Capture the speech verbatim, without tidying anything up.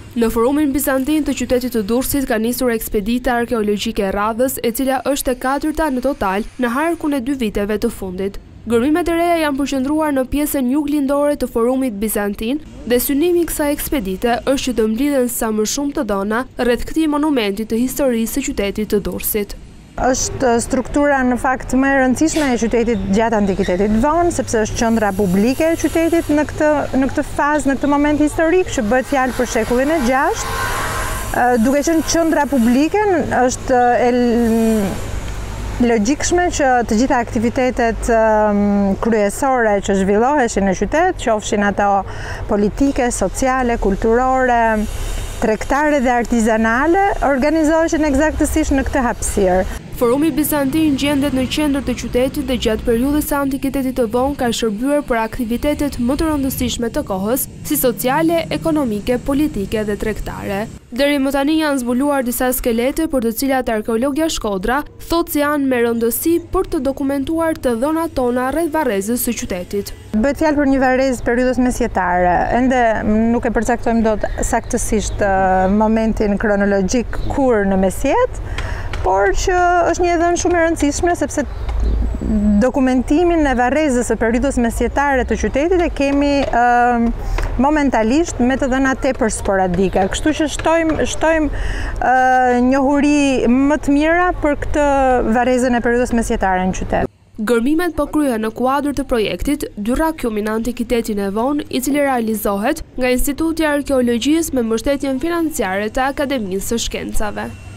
Në forumin bizantin të qytetit të Durrësit ka nisur ekspedita arkeologjike e radhës, e cila është e katërta në total në harkun e dy viteve të fundit. Gërmimet e reja janë përqendruar në pjesën juglindore të forumit bizantin dhe synimi i kësaj ekspedite është që të mblidhen sa më shumë të dhëna rreth këtij monumenti të historisë së qytetit të Durrësit. Është struktura në fakt më e rëndësishme e qytetit gjatë antikitetit vonë, sepse është qendra publike e qytetit në këtë në këtë fazë, në këtë moment historik që bëhet fjalë për shekullin e gjashtë. Duke qenë qendra publike, është e logjikshme që të gjitha aktivitetet kryesore që zhvilloheshin në qytet, qofshin ato politike, sociale, kulturore, tregtare dhe artizanale, organizoheshin eksaktësisht në këtë hapësirë. Forumi bizantin gjendet në qendër të qytetit dhe gjatë periudhës së antikitetit të vonë ka shërbyer për aktivitetet më të rëndësishme të kohës, si sociale, ekonomike, politike dhe tregtare. Deri më tani janë zbuluar disa skelete për të cilat arkeologja Shkodra thotë se janë me rëndësi për të dokumentuar të dhënat tona rreth varrezës së qytetit. Bëhet fjalë për një varrezë periudhës mesjetare. Ende nuk e përcaktojmë dot saktësisht momentin kronologjik kur në mesjet, por që është një dhënë shumë e rëndësishme sepse dokumentimin e varrezës së periudhës mesjetare të qytetit e kemi uh, momentalisht me të dhëna tepër sporadike. Kështu që shtojmë shtojmë uh, njohuri më të mira për këtë varrezën e periudhës mesjetare në qytet. Gërmimet po kryhen në kuadër të projektit Dyrrakyumi në antikitetin e vonë, i cili realizohet nga Instituti i Arkeologjisë me mbështetjen financiare të Akademisë së Shkencave.